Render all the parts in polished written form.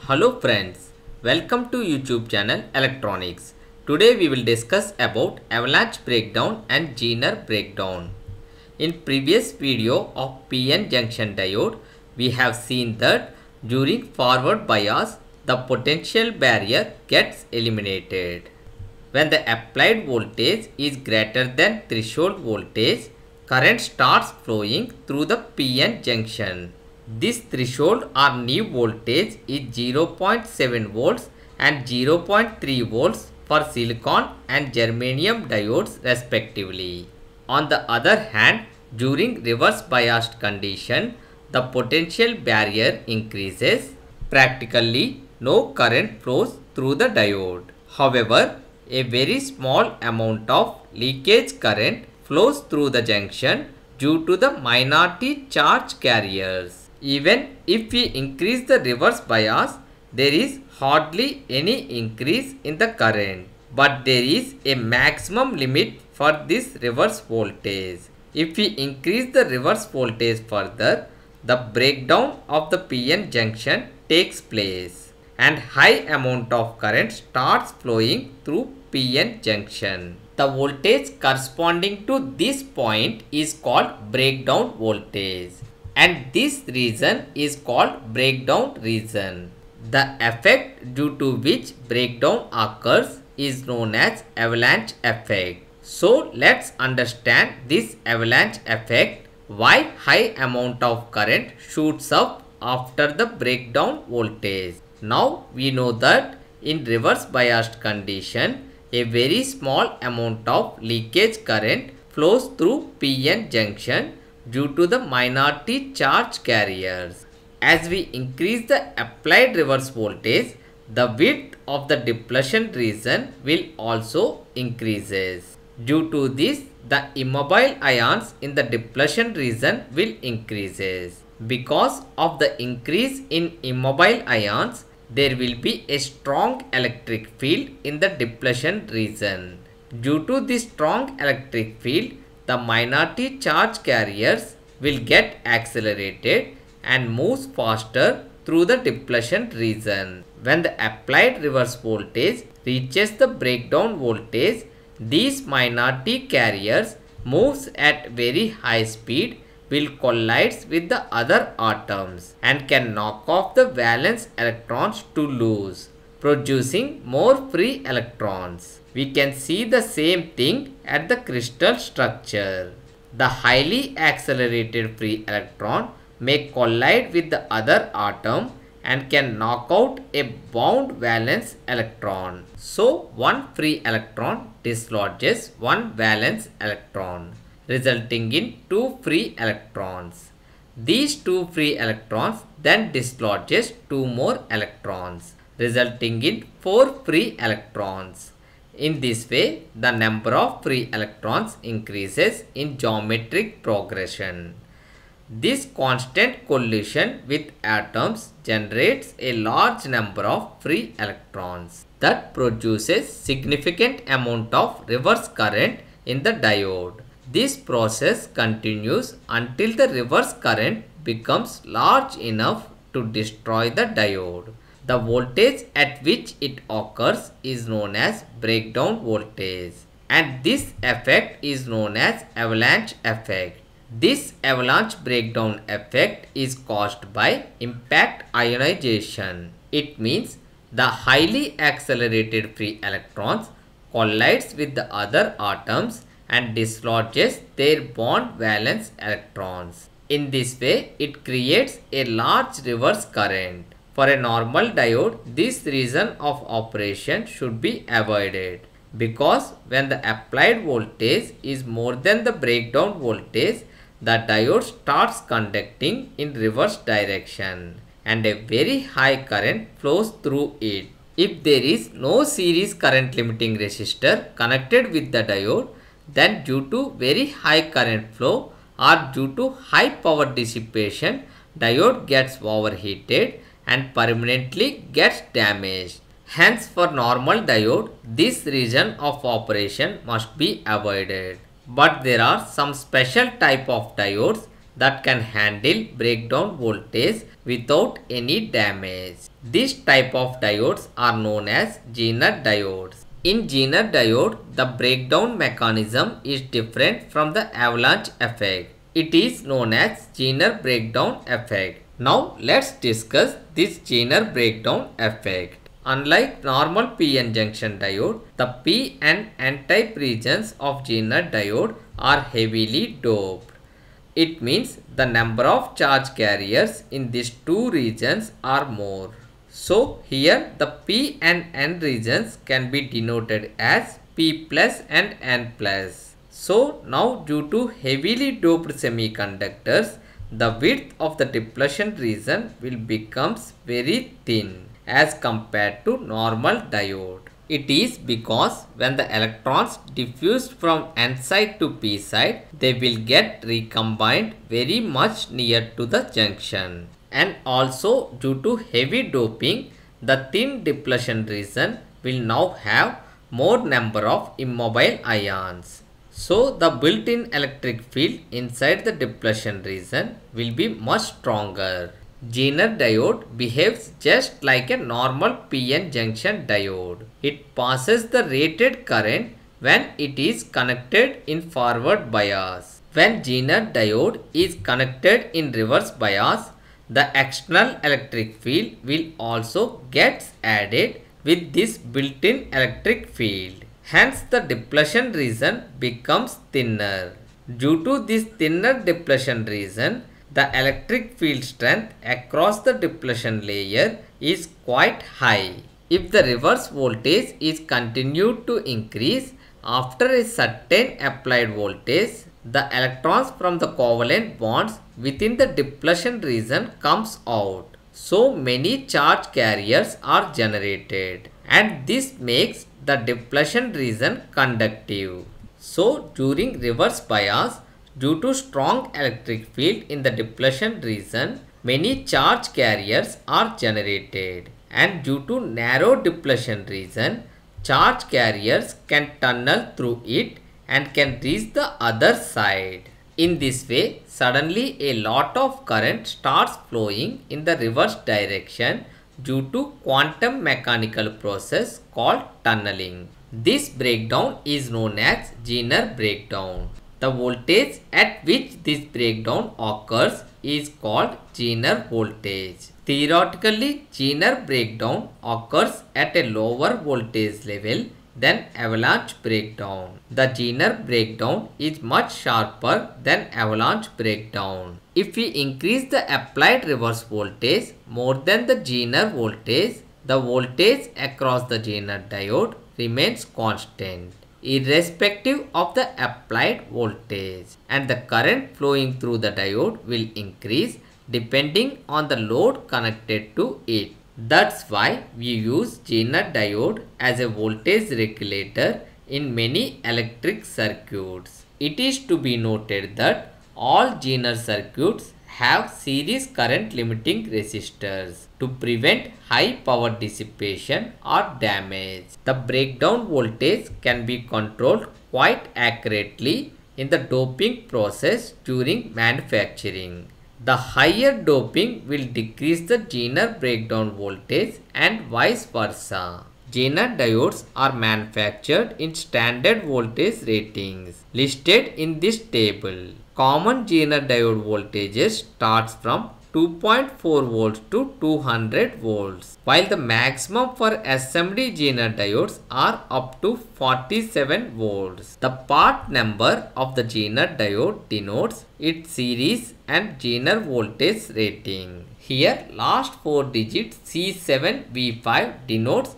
Hello friends, welcome to YouTube channel Electronics. Today we will discuss about Avalanche breakdown and Zener breakdown. In previous video of PN junction diode, we have seen that during forward bias, the potential barrier gets eliminated. When the applied voltage is greater than threshold voltage, current starts flowing through the PN junction. This threshold or new voltage is 0.7 volts and 0.3 volts for silicon and germanium diodes respectively. On the other hand, during reverse biased condition, the potential barrier increases. Practically, no current flows through the diode. However, a very small amount of leakage current flows through the junction due to the minority charge carriers. Even if we increase the reverse bias, there is hardly any increase in the current. But there is a maximum limit for this reverse voltage. If we increase the reverse voltage further, the breakdown of the PN junction takes place and high amount of current starts flowing through PN junction. The voltage corresponding to this point is called breakdown voltage, and this region is called breakdown region. The effect due to which breakdown occurs is known as avalanche effect. So let's understand this avalanche effect, why high amount of current shoots up after the breakdown voltage. Now we know that in reverse biased condition, a very small amount of leakage current flows through PN junction due to the minority charge carriers. As we increase the applied reverse voltage, the width of the depletion region will also increases. Due to this, the immobile ions in the depletion region will increases. Because of the increase in immobile ions, there will be a strong electric field in the depletion region. Due to this strong electric field, the minority charge carriers will get accelerated and moves faster through the depletion region. When the applied reverse voltage reaches the breakdown voltage, these minority carriers moves at very high speed, will collide with the other atoms and can knock off the valence electrons to loose, producing more free electrons. We can see the same thing at the crystal structure. The highly accelerated free electron may collide with the other atom and can knock out a bound valence electron. So one free electron dislodges one valence electron, resulting in two free electrons. These two free electrons then dislodges two more electrons, resulting in four free electrons. In this way, the number of free electrons increases in geometric progression. This constant collision with atoms generates a large number of free electrons that produces significant amount of reverse current in the diode. This process continues until the reverse current becomes large enough to destroy the diode. The voltage at which it occurs is known as breakdown voltage, and this effect is known as avalanche effect. This avalanche breakdown effect is caused by impact ionization. It means the highly accelerated free electrons collides with the other atoms and dislodges their bond valence electrons. In this way, it creates a large reverse current. For a normal diode, this region of operation should be avoided, because when the applied voltage is more than the breakdown voltage, the diode starts conducting in reverse direction and a very high current flows through it. If there is no series current limiting resistor connected with the diode, then due to very high current flow or due to high power dissipation, diode gets overheated and permanently gets damaged. Hence, for normal diode, this region of operation must be avoided. But there are some special type of diodes that can handle breakdown voltage without any damage. This type of diodes are known as Zener diodes. In Zener diode, the breakdown mechanism is different from the avalanche effect. It is known as Zener breakdown effect. Now let's discuss this Zener breakdown effect. Unlike normal PN junction diode, the P and N-type regions of Zener diode are heavily doped. It means the number of charge carriers in these two regions are more. So here the P and N regions can be denoted as P plus and N plus. So now due to heavily doped semiconductors, the width of the depletion region will becomes very thin as compared to normal diode. It is because when the electrons diffuse from N side to P side, they will get recombined very much near to the junction. And also due to heavy doping, the thin depletion region will now have more number of immobile ions. So the built-in electric field inside the depletion region will be much stronger. Zener diode behaves just like a normal PN junction diode. It passes the rated current when it is connected in forward bias. When Zener diode is connected in reverse bias, the external electric field will also get added with this built-in electric field. Hence the depletion region becomes thinner. Due to this thinner depletion region, the electric field strength across the depletion layer is quite high. If the reverse voltage is continued to increase after a certain applied voltage, the electrons from the covalent bonds within the depletion region comes out. So many charge carriers are generated, and this makes the depletion region conductive. So during reverse bias, due to strong electric field in the depletion region, many charge carriers are generated, and due to narrow depletion region, charge carriers can tunnel through it and can reach the other side. In this way, suddenly a lot of current starts flowing in the reverse direction due to quantum mechanical process called tunneling. This breakdown is known as Zener breakdown. The voltage at which this breakdown occurs is called Zener voltage. Theoretically, Zener breakdown occurs at a lower voltage level than avalanche breakdown. The Zener breakdown is much sharper than avalanche breakdown. If we increase the applied reverse voltage more than the Zener voltage, the voltage across the Zener diode remains constant, irrespective of the applied voltage, and the current flowing through the diode will increase depending on the load connected to it. That's why we use Zener diode as a voltage regulator in many electric circuits. It is to be noted that all Zener circuits have series current limiting resistors to prevent high power dissipation or damage. The breakdown voltage can be controlled quite accurately in the doping process during manufacturing. The higher doping will decrease the Zener breakdown voltage and vice versa. Zener diodes are manufactured in standard voltage ratings listed in this table. Common Zener diode voltages starts from 2.4 volts to 200 volts, while the maximum for SMD Zener diodes are up to 47 volts. The part number of the Zener diode denotes its series and Zener voltage rating. Here, last 4 digits C7V5 denotes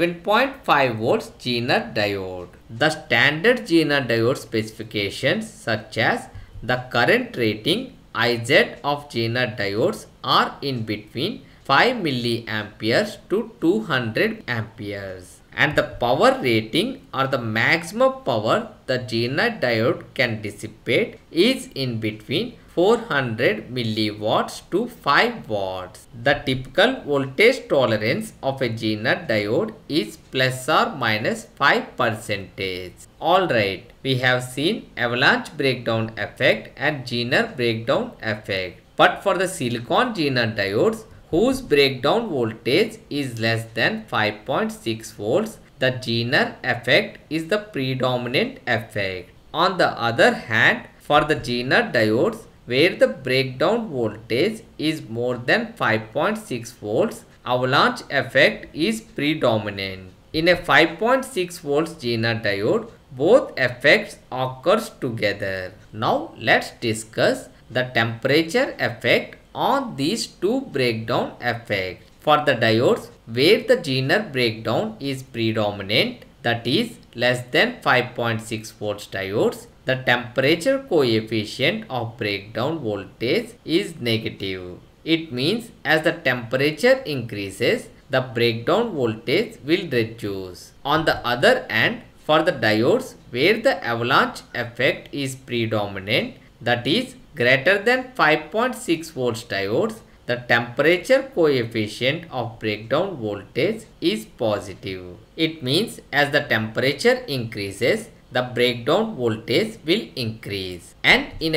7.5 volts Zener diode. The standard Zener diode specifications such as the current rating IZ of Zener diodes are in between 5 milliamperes to 200 amperes. And the power rating or the maximum power the Zener diode can dissipate is in between 400 milliwatts to 5 watts. The typical voltage tolerance of a Zener diode is plus or minus 5%. Alright, we have seen avalanche breakdown effect and Zener breakdown effect. But for the silicon Zener diodes whose breakdown voltage is less than 5.6 volts, the Zener effect is the predominant effect. On the other hand, for the Zener diodes where the breakdown voltage is more than 5.6 volts, avalanche effect is predominant. In a 5.6 volts Zener diode, both effects occurs together. Now let's discuss the temperature effect on these two breakdown effects. For the diodes where the Zener breakdown is predominant, that is less than 5.6 volts diodes, the temperature coefficient of breakdown voltage is negative. It means as the temperature increases, the breakdown voltage will reduce. On the other hand, for the diodes where the avalanche effect is predominant, that is greater than 5.6 volts diodes, the temperature coefficient of breakdown voltage is positive. It means as the temperature increases, the breakdown voltage will increase. And in a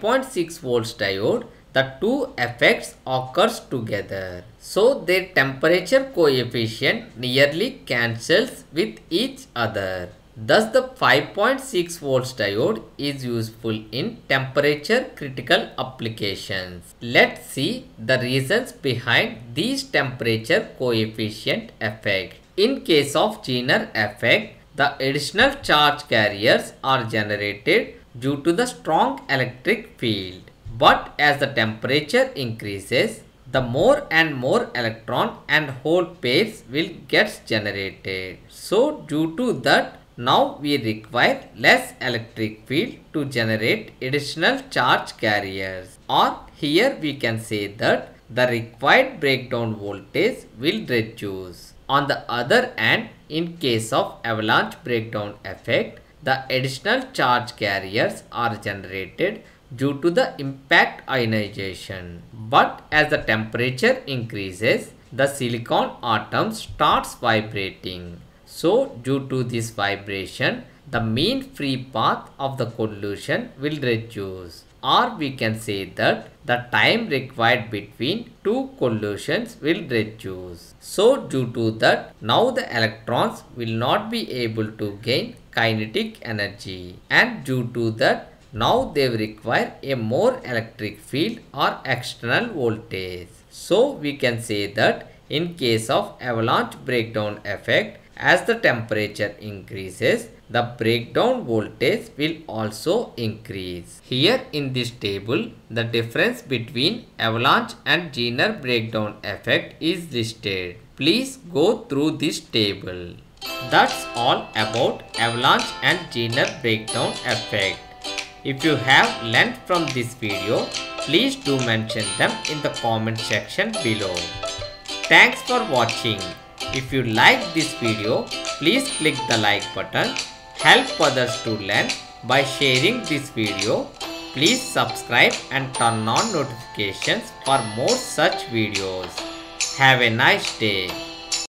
5.6 volts diode, the two effects occurs together. So their temperature coefficient nearly cancels with each other. Thus the 5.6 volts diode is useful in temperature critical applications. Let's see the reasons behind these temperature coefficient effect. In case of Zener effect, the additional charge carriers are generated due to the strong electric field. But as the temperature increases, the more and more electron and hole pairs will get generated. So due to that, now we require less electric field to generate additional charge carriers. Or here we can say that the required breakdown voltage will reduce. On the other hand, in case of avalanche breakdown effect, the additional charge carriers are generated due to the impact ionization. But as the temperature increases, the silicon atom starts vibrating. So due to this vibration, the mean free path of the collision will reduce. Or we can say that the time required between two collisions will reduce. So due to that, now the electrons will not be able to gain kinetic energy. And due to that, now they require a more electric field or external voltage. So we can say that in case of avalanche breakdown effect, as the temperature increases, the breakdown voltage will also increase. Here in this table, the difference between avalanche and Zener breakdown effect is listed. Please go through this table. That's all about avalanche and Zener breakdown effect. If you have learned from this video, please do mention them in the comment section below. Thanks for watching. If you like this video, please click the like button. Help others to learn by sharing this video. Please subscribe and turn on notifications for more such videos. Have a nice day.